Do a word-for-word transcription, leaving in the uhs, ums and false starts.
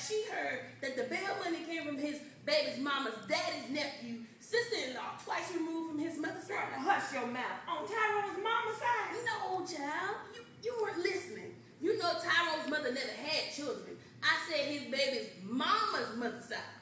she heard that the bail money came from his baby's mama's daddy's nephew, sister-in-law, twice removed from his mother's side. Hush your mouth. On Tyrone's mama's side? No, child. You, you weren't listening. You know Tyrone's mother never had children. I said his baby's mama's mother's side.